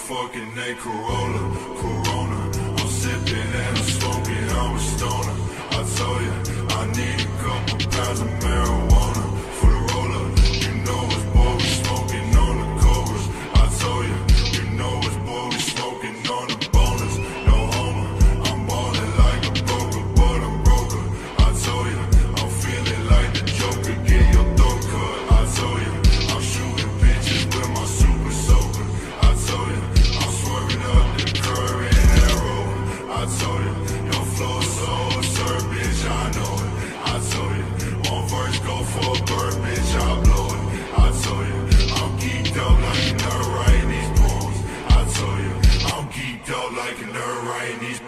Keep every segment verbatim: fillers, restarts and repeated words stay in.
fucking A Corolla, Corona. I'm sipping and I'm smoking, I'm a stoner. I told ya, I need a couple pounds of marijuana for the roller. You know it's boy, we smoking on the cobras. I told ya, you know it's boy, we smoking on the bonus. No homo, I'm ballin' like a broker, but I'm broker. I told ya, I'm feeling like the Joker, get your throat cut. I told ya, I'm shooting bitches with my super soaker. I told ya, I'm swerving up the curb in that road. I told ya, your flow so absurd, bitch, I know it. I told ya, one verse go for a bird, bitch, I blow it. I told ya, I'm geeked up like a nerd writing these poems. I told ya, I'm geeked up like a nerd writing these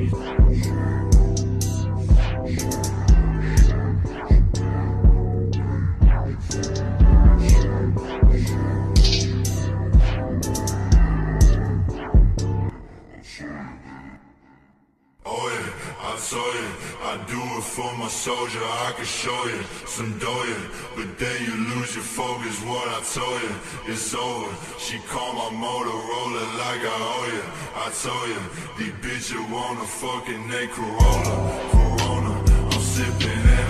Oh yeah, I told you, I do it for my soldier. I can show you some doya, but then you lose your focus. What I told you, it's over. She called my Motorola like I owe you. I told you, these bitches want a fucking A Corolla, Corona. I'm sipping